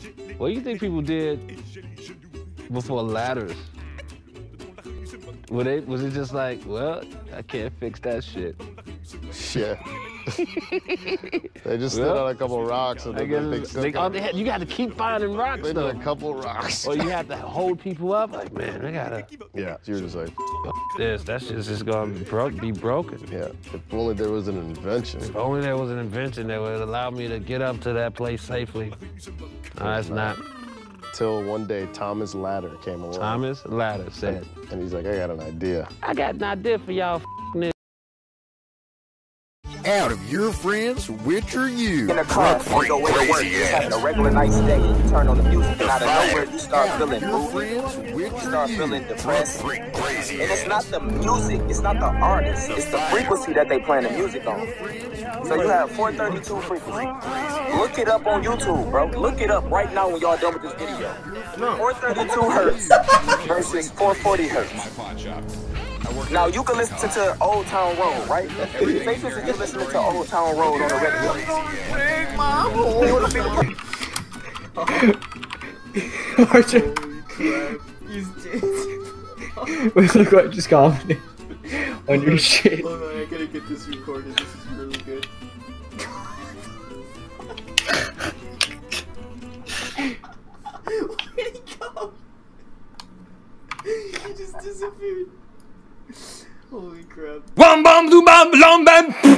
What do you think people did before ladders? Was it just like, well, I can't fix that shit? Yeah. They just stood on a couple rocks and then you got to keep finding rocks. They did a couple rocks. Or you have to hold people up. Like, man, I gotta. Yeah, so you're just like, this. That's just gonna be broken. Yeah. If only there was an invention. If only there was an invention that would allow me to get up to that place safely. No, it's not. Till one day Thomas Ladder came along. Thomas Ladder said. And he's like, I got an idea. I got an idea for y'all niggas. Out of your friends, which are you? In a car, on your way to work, just having a regular night's day. You turn on the music, and out of nowhere, you start feeling moody. You start feeling depressed. And it's not the music, it's not the artist, it's the frequency that they playing the music on. So you have 432 frequency. Look it up on YouTube, bro. Look it up right now when y'all done with this video. 432 hertz versus 440 hertz. Now you can listen to Old Town Road, right? Say for instance you're listening to Old Town Road on the radio. Big mama. Archer. He's dead. Wait, look what just commented on your shit. Hold on, I gotta get this recorded. This is really good. Where'd he go? He just disappeared. Holy crap. Wam bam zoom bam bam bam.